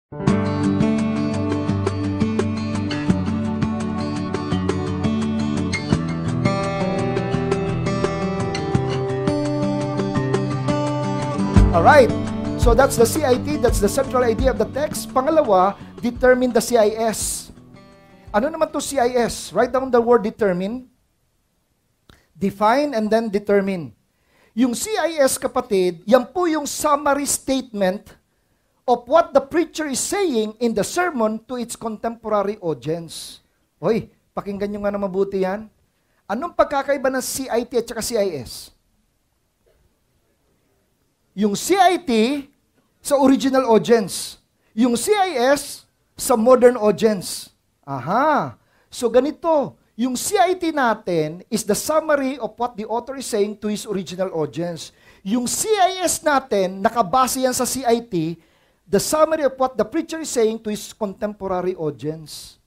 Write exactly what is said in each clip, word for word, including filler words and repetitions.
Alright, so that's the C I T, that's the central idea of the text. Pangalawa, determine the C I S. Ano naman to C I S? Write down the word determine. Define and then determine. Yung C I S, kapatid, yan po yung summary statement of what the preacher is saying in the sermon to its contemporary audience. Hoy, pakinggan nyo nga na mabuti yan. Anong pagkakaiba ng C I T at saka C I S? Yung C I T sa original audience. Yung C I S sa modern audience. Aha. So ganito, yung C I T natin is the summary of what the author is saying to his original audience. Yung C I S natin, nakabase yan sa C I T, the summary of what the preacher is saying to his contemporary audience.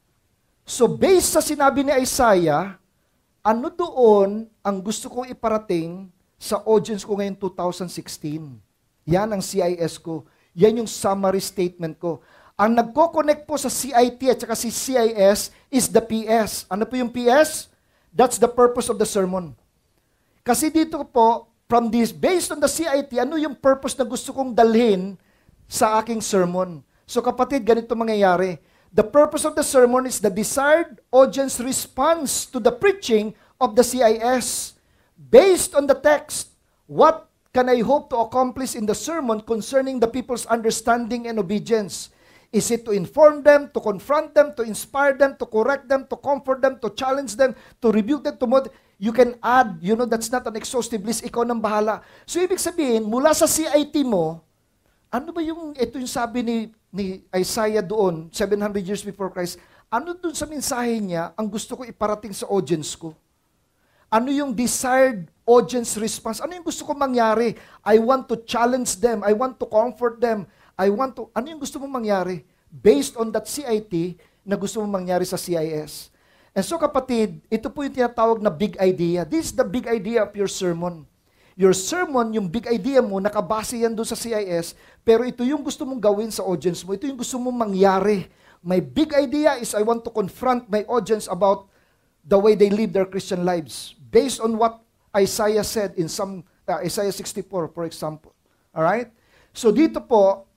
So based sa sinabi ni Isaiah, ano doon ang gusto kong iparating sa audience ko ngayon two thousand sixteen. Yan ang C I S ko. Yan yung summary statement ko. Ang nagko-connect po sa C I T at saka si C I S is the P S. Ano po yung P S? That's the purpose of the sermon. Kasi dito po, from this, based on the C I T, ano yung purpose na gusto kong dalhin sa aking sermon? So kapatid, ganito mangyayari. The purpose of the sermon is the desired audience response to the preaching of the C I S. Based on the text, what can I hope to accomplish in the sermon concerning the people's understanding and obedience? Is it to inform them, to confront them, to inspire them, to correct them, to comfort them, to challenge them, to rebuke them, to mod- You can add, you know, that's not an exhaustive list, ikaw nang bahala. So, ibig sabihin, mula sa C I T mo, ano ba yung, ito yung sabi ni, ni Isaiah doon, seven hundred years before Christ, ano doon sa mensahe niya, ang gusto ko iparating sa audience ko? Ano yung desired audience response? Ano yung gusto ko mangyari? I want to challenge them. I want to comfort them. I want to, ano yung gusto mong mangyari? Based on that C I T na gusto mong mangyari sa C I S. And so kapatid, ito po yung tinatawag na big idea. This is the big idea of your sermon. Your sermon, yung big idea mo, nakabase yan doon sa C I S, pero ito yung gusto mong gawin sa audience mo. Ito yung gusto mong mangyari. My big idea is I want to confront my audience about the way they live their Christian lives. Based on what Isaiah said in some, uh, Isaiah sixty-four, for example. Alright? So dito po,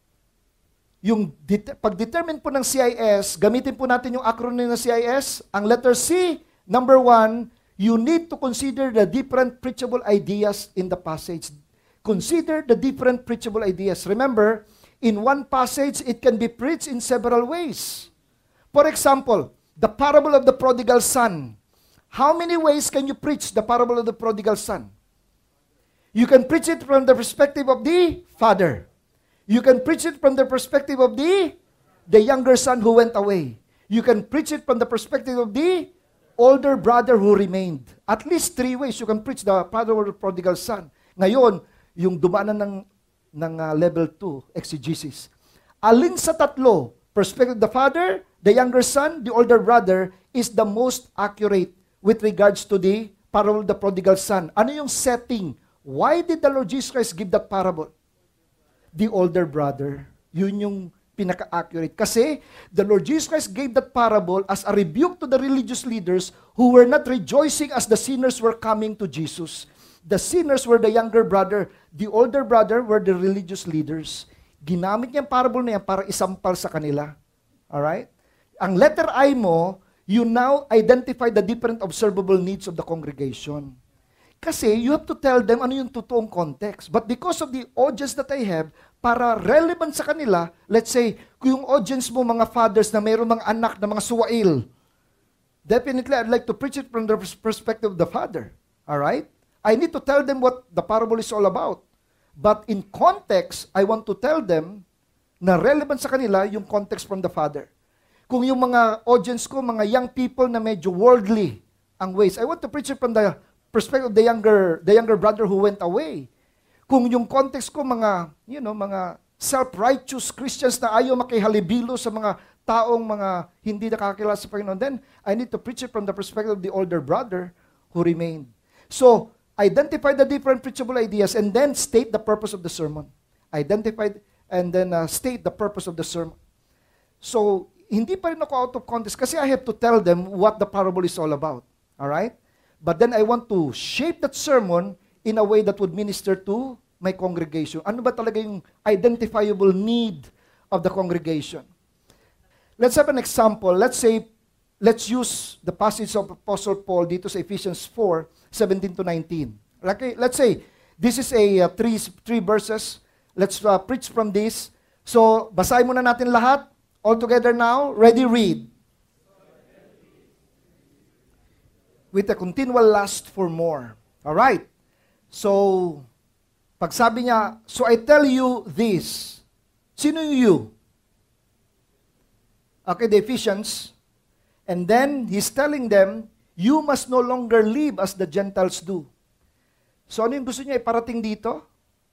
yung det- pag-determine po ng C I S, gamitin po natin yung acronym ng C I S. Ang letter C, number one, you need to consider the different preachable ideas in the passage. Consider the different preachable ideas. Remember, in one passage, it can be preached in several ways. For example, the parable of the prodigal son. How many ways can you preach the parable of the prodigal son? You can preach it from the perspective of the father. You can preach it from the perspective of the, the younger son who went away. You can preach it from the perspective of the older brother who remained. At least three ways you can preach the parable of the prodigal son. Ngayon, yung dumaanan ng, ng uh, level two, exegesis. Alin sa tatlo, perspective of the father, the younger son, the older brother, is the most accurate with regards to the parable of the prodigal son. Ano yung setting? Why did the Lord Jesus Christ give that parable? The older brother. Yun yung pinaka-accurate. Kasi the Lord Jesus Christ gave that parable as a rebuke to the religious leaders who were not rejoicing as the sinners were coming to Jesus. The sinners were the younger brother. The older brother were the religious leaders. Ginamit niya ang parable na yan para isampal sa kanila. Alright? Ang letter I mo, you now identify the different observable needs of the congregation. Kasi you have to tell them ano yung totoong context. But because of the audience that I have, para relevant sa kanila, let's say, kung yung audience mo mga fathers na mayroong mga anak na mga suwail, definitely I'd like to preach it from the perspective of the father. Alright? I need to tell them what the parable is all about. But in context, I want to tell them na relevant sa kanila yung context from the father. Kung yung mga audience ko, mga young people na medyo worldly ang ways, I want to preach it from the perspective of the younger, the younger brother who went away. Kung yung context ko, mga, you know, mga self-righteous Christians na ayaw makihalibilo sa mga taong mga hindi nakakilala sa Panginoon, then I need to preach it from the perspective of the older brother who remained. So, identify the different preachable ideas and then state the purpose of the sermon. Identify and then uh, state the purpose of the sermon. So, hindi pa rin ako out of context kasi I have to tell them what the parable is all about. Alright? But then I want to shape that sermon in a way that would minister to my congregation. Ano ba talaga yung identifiable need of the congregation? Let's have an example. Let's say, let's use the passage of Apostle Paul dito sa Ephesians four, seventeen to nineteen. Okay, let's say, this is a uh, three, three verses. Let's uh, preach from this. So, basahin muna natin lahat. All together now. Ready, read. With a continual lust for more. Alright. So, pag sabi niya, so I tell you this. Sino yung you? Okay, the Ephesians. And then, he's telling them, you must no longer live as the Gentiles do. So, ano yung gusto niya iparating dito?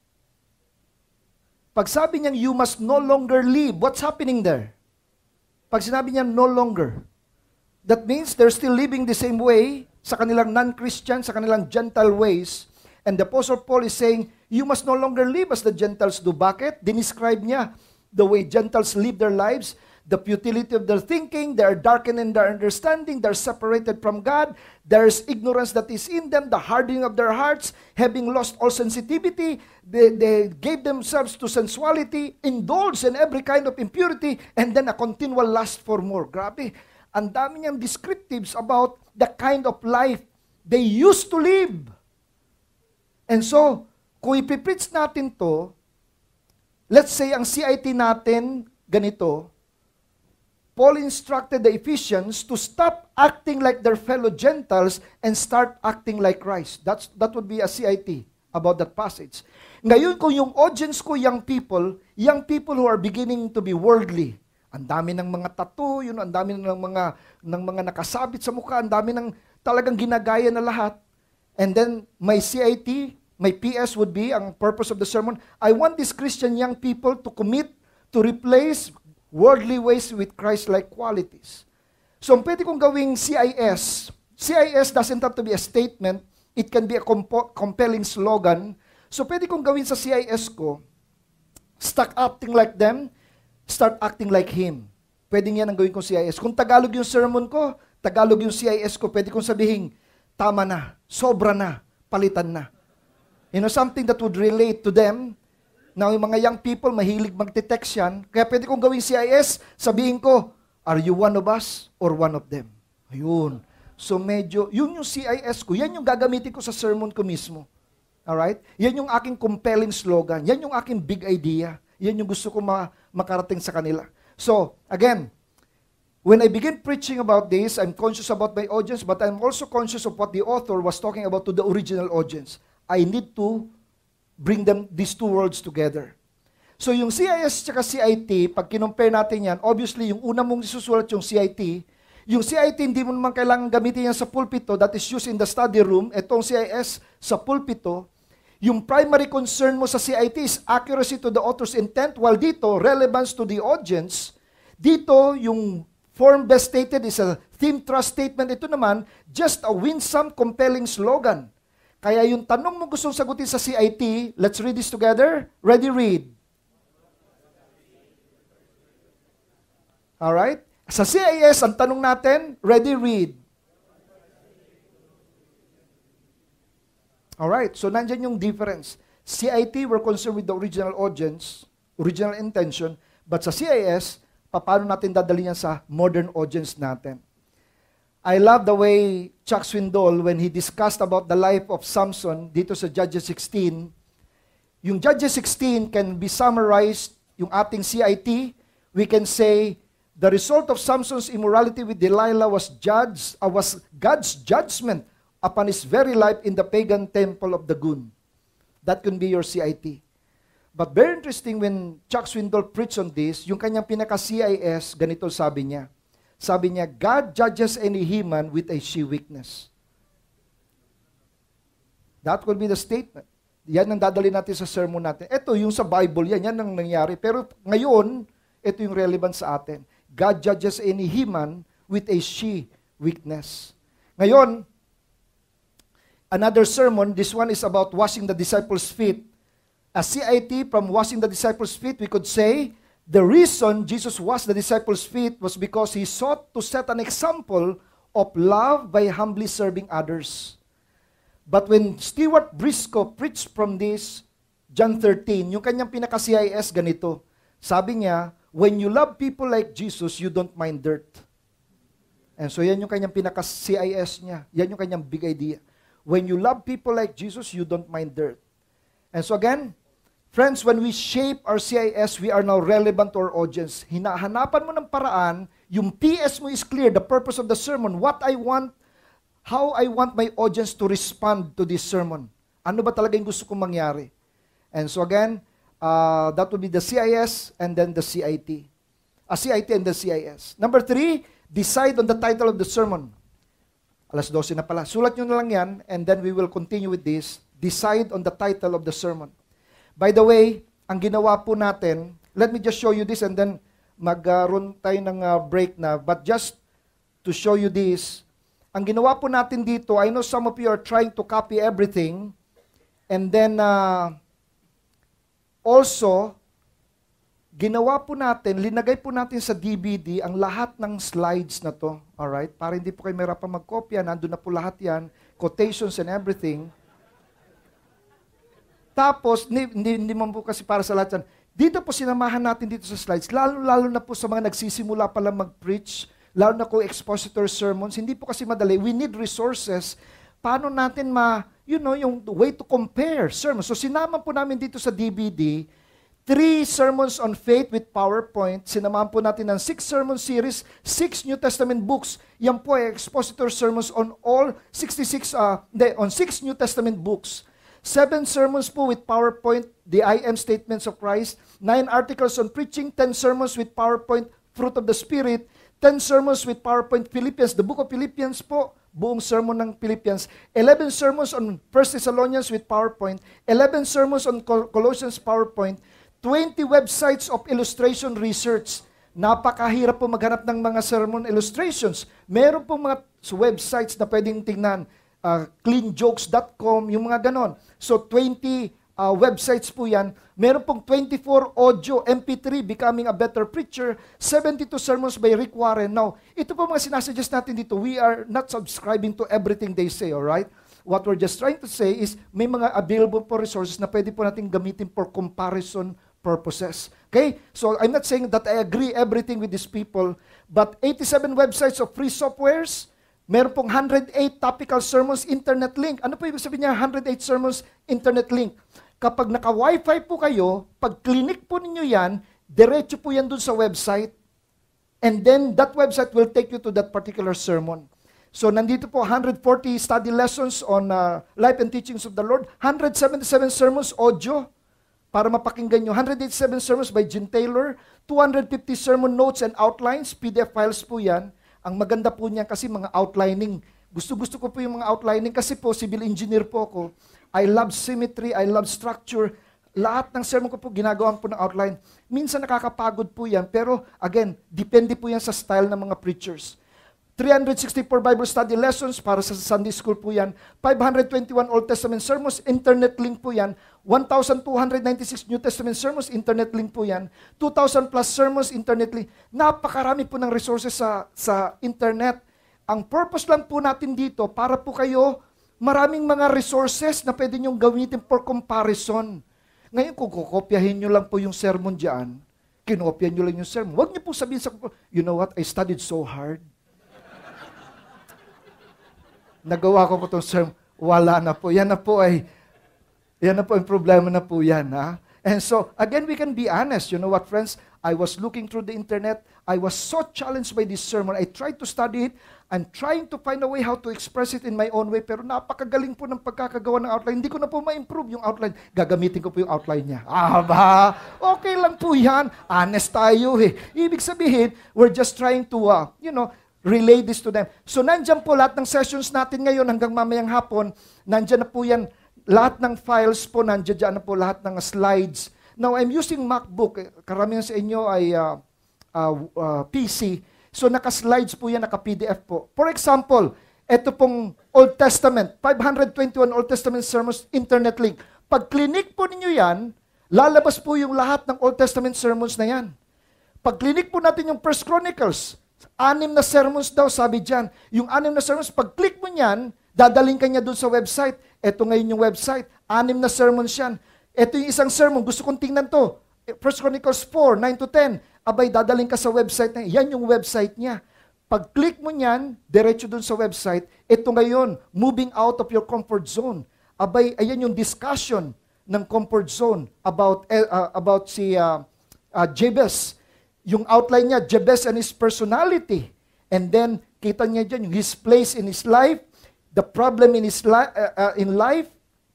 Pag sabi niya, you must no longer live, what's happening there? Pag sinabi niya, no longer, that means they're still living the same way sa kanilang non-Christian, sa kanilang Gentile ways. And the Apostle Paul is saying, you must no longer live as the Gentiles do. Bakit? Dinescribe niya the way Gentiles live their lives, the futility of their thinking, they are darkened in their understanding, they're separated from God, there's ignorance that is in them, the hardening of their hearts, having lost all sensitivity, they, they gave themselves to sensuality, indulged in every kind of impurity, and then a continual lust for more. Grabe, ang dami niyang descriptives about the kind of life they used to live. And so, kung ipipreach natin to, let's say ang C I T natin ganito, Paul instructed the Ephesians to stop acting like their fellow Gentiles and start acting like Christ. That's, that would be a C I T about that passage. Ngayon, kung yung audience ko, young people, young people who are beginning to be worldly, ang dami ng mga tattoo, yun, ang dami ng mga, ng mga nakasabit sa mukha, ang dami ng talagang ginagaya na lahat. And then, my C I T, my P S would be, ang purpose of the sermon, I want these Christian young people to commit to replace worldly ways with Christ-like qualities. So, pwede kong gawing C I S. C I S doesn't have to be a statement. It can be a compo- compelling slogan. So, pwede kong gawin sa C I S ko, stop acting like them, start acting like Him. Pwede yan ang gawin kong C I S. Kung Tagalog yung sermon ko, Tagalog yung C I S ko, pwede kong sabihin, tama na, sobra na, palitan na. You know, something that would relate to them. Now, yung mga young people, mahilig magte-text yan. Kaya pwede kong gawing C I S, sabihin ko, are you one of us or one of them? Ayun. So medyo, yun yung C I S ko. Yan yung gagamitin ko sa sermon ko mismo. Alright? Yan yung aking compelling slogan. Yan yung aking big idea. Yan yung gusto ko ma- makarating sa kanila. So, again, when I begin preaching about this, I'm conscious about my audience, but I'm also conscious of what the author was talking about to the original audience. I need to bring them, these two worlds together. So yung C I S at C I T, pag kinumpare natin yan, obviously yung una mong isusulat yung C I T, yung C I T hindi mo naman kailangan gamitin yan sa pulpito, that is used in the study room. Itong C I S sa pulpito, yung primary concern mo sa C I T is accuracy to the author's intent, while dito, relevance to the audience. Dito, yung form best stated is a theme trust statement. Ito naman, just a winsome, compelling slogan. Kaya yung tanong mo gustong sagutin sa C I T, let's read this together. Ready, read. Alright? Sa C I S, ang tanong natin, ready, read. Alright, so nandyan yung difference. C I T, we're concerned with the original audience, original intention, but sa C I S, paano natin dadalhin yan sa modern audience natin? I love the way Chuck Swindoll, when he discussed about the life of Samson dito sa Judges sixteen, yung Judges sixteen can be summarized, yung ating C I T, we can say, the result of Samson's immorality with Delilah was judged, uh, was God's judgment upon his very life in the pagan temple of Dagon. That can be your C I T. But very interesting when Chuck Swindoll preached on this, yung kanyang pinaka-C I S, ganito sabi niya. Sabi niya, God judges any human with a she weakness. That will be the statement. Yan ang dadali natin sa sermon natin. Ito, yung sa Bible, yan, yan ang nangyari. Pero ngayon, ito yung relevant sa atin. God judges any human with a she weakness. Ngayon, another sermon, this one is about washing the disciples' feet. A C I T from washing the disciples' feet, we could say, the reason Jesus washed the disciples' feet was because He sought to set an example of love by humbly serving others. But when Stuart Briscoe preached from this, John thirteen, yung kanyang pinaka-C I S ganito, sabi niya, when you love people like Jesus, you don't mind dirt. And so yan yung kanyang pinaka-C I S niya. Yan yung kanyang big idea. When you love people like Jesus, you don't mind dirt. And so again, friends, when we shape our C I S, we are now relevant to our audience. Hinahanapan mo ng paraan, yung P S mo is clear, the purpose of the sermon, what I want, how I want my audience to respond to this sermon. Ano ba talaga yung gusto kong mangyari? And so again, uh, that would be the C I S and then the C I T. A C I T and the C I S. Number three, decide on the title of the sermon. Alas dose na pala. Sulat nyo na lang yan, and then we will continue with this. Decide on the title of the sermon. By the way, ang ginawa po natin, let me just show you this and then mag-run tayo ng uh, break na. But just to show you this, ang ginawa po natin dito, I know some of you are trying to copy everything, and then uh, also, ginawa po natin, linagay po natin sa D V D ang lahat ng slides na to, alright? Para hindi po kayo mahirapan magkopya, nandun na po lahat yan, quotations and everything. Tapos, hindi, hindi, hindi man po kasi para sa lahat yan. Dito po sinamahan natin dito sa slides, lalo-lalo na po sa mga nagsisimula pa lang mag-preach, lalo na kung expositor sermons, hindi po kasi madali. We need resources. Paano natin ma, you know, yung way to compare sermons. So sinama po namin dito sa D V D, three sermons on faith with PowerPoint. Sinamahan po natin ng six sermon series, six New Testament books. Yan po ay expositor sermons on all sixty-six, uh, de, on six New Testament books. Seven sermons po with PowerPoint, the I am statements of Christ. Nine articles on preaching, ten sermons with PowerPoint, fruit of the Spirit. Ten sermons with PowerPoint, Philippians, the book of Philippians po, buong sermon ng Philippians. Eleven sermons on First Thessalonians with PowerPoint. Eleven sermons on Colossians PowerPoint. Twenty websites of illustration research. Napakahirap po maghanap ng mga sermon illustrations. Meron po mga websites na pwedeng tingnan. Uh, clean jokes dot com, yung mga ganon. So, twenty uh, websites po yan. Meron pong twenty-four audio, M P three, Becoming a Better Preacher, seventy-two sermons by Rick Warren. Now, ito po mga sinasuggest natin dito, we are not subscribing to everything they say, alright? What we're just trying to say is, may mga available po resources na pwede po natin gamitin for comparison purposes. Okay? So, I'm not saying that I agree everything with these people, but eighty-seven websites of free softwares, meron pong one hundred eight topical sermons, internet link. Ano po ibig sabihin niya, one hundred eight sermons, internet link? Kapag naka-wifi po kayo, pag clinic po ninyo yan, diretso po yan dun sa website. And then, that website will take you to that particular sermon. So, nandito po, one hundred forty study lessons on uh, life and teachings of the Lord. one hundred seventy-seven sermons, audio, para mapakinggan nyo. one hundred eighty-seven sermons by Jim Taylor. two hundred fifty sermon notes and outlines. P D F files po yan. Ang maganda po niya kasi mga outlining. Gusto-gusto ko po yung mga outlining kasi po, civil engineer po ako. I love symmetry, I love structure. Lahat ng sermon ko po, ginagawa po ng outline. Minsan nakakapagod po yan, pero again, depende po yan sa style ng mga preachers. three hundred sixty-four Bible study lessons para sa Sunday school po yan. five hundred twenty-one Old Testament sermons, internet link po yan. one thousand two hundred ninety-six New Testament sermons, internet link po yan. two thousand plus sermons, internet link. Napakarami po ng resources sa, sa internet. Ang purpose lang po natin dito, para po kayo, maraming mga resources na pwede nyong gamitin for comparison. Ngayon, kung kukopyahin nyo lang po yung sermon dyan, kinopya nyo lang yung sermon. Huwag nyo po sabihin sa, you know what, I studied so hard. Nagawa ko po itong sermon, wala na po. Yan na po ay, yan na po yung problema na po yan. Ha? And so, again, we can be honest. You know what, friends? I was looking through the internet. I was so challenged by this sermon. I tried to study it. I'm trying to find a way how to express it in my own way. Pero napakagaling po ng pagkakagawa ng outline. Hindi ko na po ma-improve yung outline. Gagamitin ko po yung outline niya. Ah ba? Okay lang po yan. Honest tayo eh. Ibig sabihin, we're just trying to, uh, you know, relay this to them. So, nandyan po lahat ng sessions natin ngayon hanggang mamayang hapon. Nandyan na po yan. Lahat ng files po, nandyan na po lahat ng slides. Now, I'm using MacBook. Karamihan sa inyo ay uh, uh, uh, P C. So, naka-slides po yan, naka-P D F po. For example, ito pong Old Testament, five hundred twenty-one Old Testament sermons, internet link. Pag clinic po ninyo yan, lalabas po yung lahat ng Old Testament sermons na yan. Pag clinic po natin yung First Chronicles, anim na sermons daw, sabi dyan. Yung anim na sermons, pag click mo niyan, dadaling ka niya dun sa website. Ito ngayon yung website. Anim na sermons yan. Ito yung isang sermon, gusto kong tingnan to. First Chronicles four, nine to ten. Abay, dadaling ka sa website na yan. Yan yung website niya. Pag click mo niyan, diretso dun sa website. Ito ngayon, moving out of your comfort zone. Abay, ayan yung discussion ng comfort zone about uh, about si uh, uh, Jabez. Yung outline niya, Jabez and his personality. And then, kita niya dyan, yung his place in his life, the problem in his li- uh, uh, in life,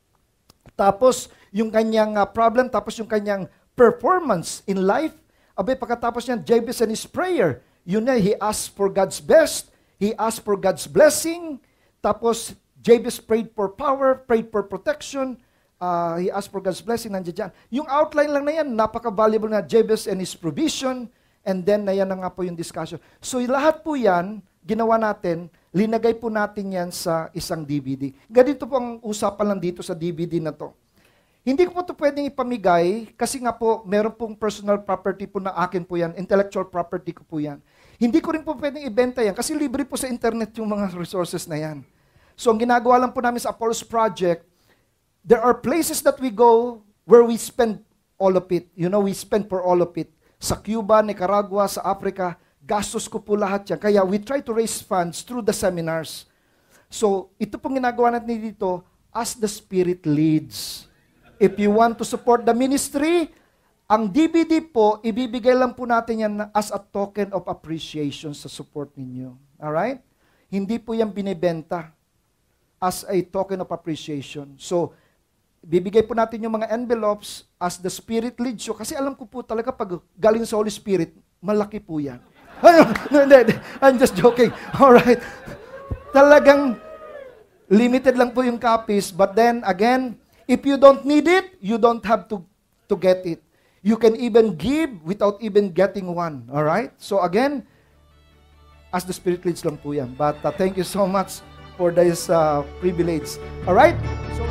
tapos yung kanyang uh, problem, tapos yung kanyang performance in life. Abay, pagkatapos niyan, Jabez and his prayer. Yun na, he asked for God's best, he asked for God's blessing, tapos Jabez prayed for power, prayed for protection, uh, he asked for God's blessing, nandiyan dyan. Yung outline lang na yan, napaka-valuable na, Jabez and his provision, and then na yan na nga po yung discussion. So lahat po yan, ginawa natin, linagay po natin yan sa isang D V D. Ganito po ang usapan lang dito sa D V D na to. Hindi ko po ito pwedeng ipamigay kasi nga po, meron pong personal property po na akin po yan, intellectual property ko po yan. Hindi ko rin po pwedeng ibenta yan kasi libre po sa internet yung mga resources na yan. So ang ginagawa lang po namin sa Apollos Project, there are places that we go where we spend all of it. You know, we spend for all of it. Sa Cuba, Nicaragua, sa Africa, gastos ko po lahat yan. Kaya we try to raise funds through the seminars. So ito pong ginagawa natin dito, as the Spirit leads. If you want to support the ministry, ang D V D po, ibibigay lang po natin yan as a token of appreciation sa support ninyo. Alright? Hindi po yan binibenta as a token of appreciation. So, bibigay po natin yung mga envelopes as the Spirit leads you. Kasi alam ko po talaga pag galing sa Holy Spirit, malaki po yan. No, hindi, I'm just joking. Alright. Talagang limited lang po yung copies. But then, again, if you don't need it, you don't have to, to get it. You can even give without even getting one. Alright? So again, as the Spirit leads lang po yan. But uh, thank you so much for this uh, privilege. Alright? So,